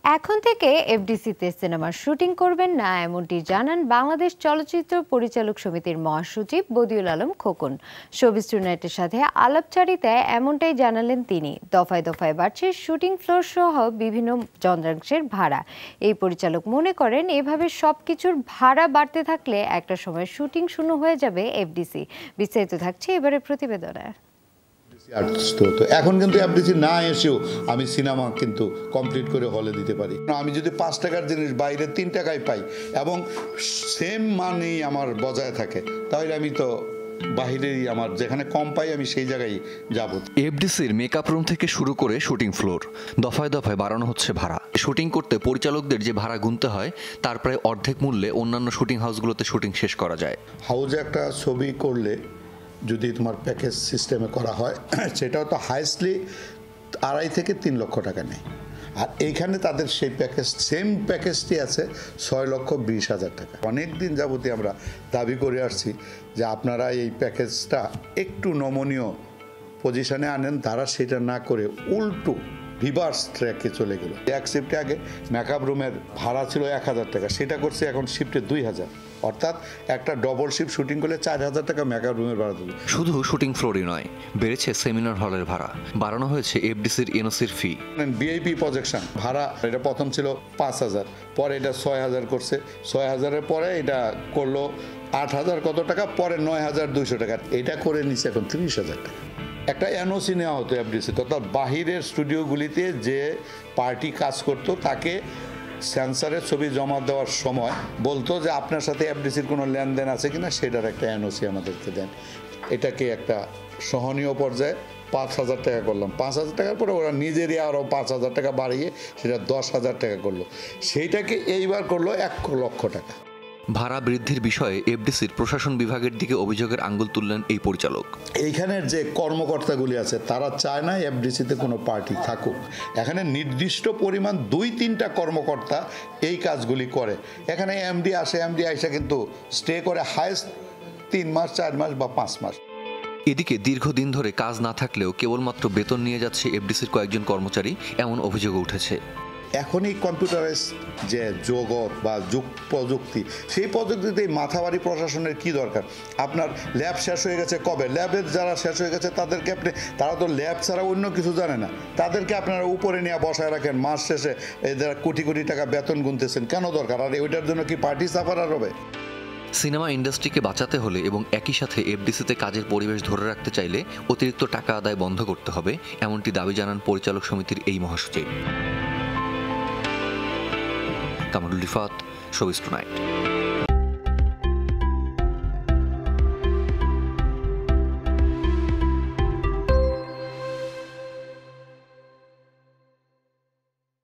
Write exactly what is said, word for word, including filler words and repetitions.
এখন থেকে এফডিসিতে সিনেমার শুটিং করবেন না, এমনটি জানান বাংলাদেশ চলচ্চিত্র পরিচালক সমিতির মহাসচিব বদিউল আলম খোকন। শোবিজ টুনাইটের সাথে আলাপচারিতায় এমনটাই জানালেন তিনি। দফায় দফায় বাড়ছে শুটিং ফ্লোর সহ বিভিন্ন যন্ত্রাংশের ভাড়া। এই পরিচালক মনে করেন এভাবে সবকিছুর ভাড়া বাড়তে থাকলে একটা সময় শুটিং শূন্য হয়ে যাবে এফডিসি। বিস্তারিত থাকছে এবারের প্রতিবেদনে। এখন কিন্তু এফডিসি না এসেও আমি সিনেমা কিন্তু কমপ্লিট করে হলে দিতে পারি। আমি যদি পাঁচ টাকার জিনিস বাইরে তিন টাকায় পাই এবং সেম মানেই আমার বজায় থাকে, তাহলে আমি তো বাহিরেই আমার যেখানে কম পাই আমি সেই জায়গায় যাব। এফডিসির মেকআপ রুম থেকে শুরু করে শুটিং ফ্লোর দফায় দফায় বাড়ানো হচ্ছে ভাড়া। শুটিং করতে পরিচালকদের যে ভাড়া গুনতে হয় তার প্রায় অর্ধেক মূল্যে অন্যান্য শুটিং হাউসগুলোতে শুটিং শেষ করা যায়। হাউজে একটা ছবি করলে যদি তোমার প্যাকেজ সিস্টেমে করা হয় সেটাও তো হাইস্টলি আড়াই থেকে তিন লক্ষ টাকা নেয়, আর এইখানে তাদের সেই প্যাকেজ সেম প্যাকেজটি আছে ছয় লক্ষ বিশ হাজার টাকা। অনেক দিন যাবতীয় আমরা দাবি করে আসছি যে আপনারা এই প্যাকেজটা একটু নমনীয় পজিশনে আনেন, তারা সেটা না করে উল্টো রিভার্স ট্র্যাকে চলে গেল। এক শিফটে আগে মেকআপ রুমের ভাড়া ছিল এক হাজার টাকা, সেটা করছে এখন শিফটে দুই হাজার, অর্থাৎ একটা ডবল শিফট শুটিং করলে চার হাজার টাকা মেকআপ রুমের ভাড়া দেবে। শুধু শুটিং ফ্লোরই নয়, বেড়েছে সেমিনার হলের ভাড়া, বাড়ানো হয়েছে এফডিসির এনওসির ফি। ভিআইপি প্রজেকশন ভাড়া এটা প্রথম ছিল পাঁচ হাজার, পরে এটা ছয় হাজার করছে, ছয় হাজারের পরে এটা করলো আট হাজার কত টাকা, পরে নয় হাজার দুইশো টাকা, এটা করে নিচ্ছে এখন তিরিশ হাজার টাকা। একটা এনওসি নেওয়া হতো এফডিসি, অর্থাৎ বাহিরের স্টুডিওগুলিতে যে পার্টি কাজ করতো তাকে সেন্সারের ছবি জমা দেওয়ার সময় বলতো যে আপনার সাথে এফডিসির কোনো লেনদেন আছে কিনা, সেটার একটা এনওসি আমাদেরকে দেন। এটাকে একটা সহনীয় পর্যায়ে পাঁচ হাজার টাকা করলাম, পাঁচ হাজার টাকার পরে ওরা নিজেরই আরও পাঁচ হাজার টাকা বাড়িয়ে সেটা দশ হাজার টাকা করলো, সেইটাকে এইবার করলো এক লক্ষ টাকা। ভাড়া বৃদ্ধির বিষয়ে এফডিসির প্রশাসন বিভাগের দিকে অভিযোগের আঙ্গুল তুললেন এই পরিচালক। এইখানের যে কর্মকর্তাগুলি আছে তারা চায় না এফডিসিতে কোনো পার্টি থাকুক। এখানে নির্দিষ্ট পরিমাণ দুই তিনটা কর্মকর্তা এই কাজগুলি করে। এখানে এমডি আসে, এমডি আইসা কিন্তু স্টে করে হাইস্ট তিন মাস চার মাস বা পাঁচ মাস। এদিকে দীর্ঘদিন ধরে কাজ না থাকলেও কেবলমাত্র বেতন নিয়ে যাচ্ছে এফডিসির কয়েকজন কর্মচারী, এমন অভিযোগ উঠেছে। এখন এই কম্পিউটারাইজ যে জগৎ বা যুগ প্রযুক্তি, সেই প্রযুক্তিতে মাথাবাড়ি প্রশাসনের কি দরকার? আপনার ল্যাব শেষ হয়ে গেছে কবে, ল্যাবের যারা শেষ হয়ে গেছে তাদেরকে আপনি, তারা তো ল্যাব ছাড়া অন্য কিছু জানে না, তাদেরকে আপনারা উপরে নিয়ে বসায় রাখেন, মাস শেষে এদের কোটি কোটি টাকা বেতন গুনতেছেন, কেন দরকার? আর ওইটার জন্য কি পার্টি সাফারার হবে? সিনেমা ইন্ডাস্ট্রিকে বাঁচাতে হলে এবং একই সাথে এফডিসিতে কাজের পরিবেশ ধরে রাখতে চাইলে অতিরিক্ত টাকা আদায় বন্ধ করতে হবে, এমনটি দাবি জানান পরিচালক সমিতির এই মহাসচিব। Kamrul Rifat, showbiz tonight.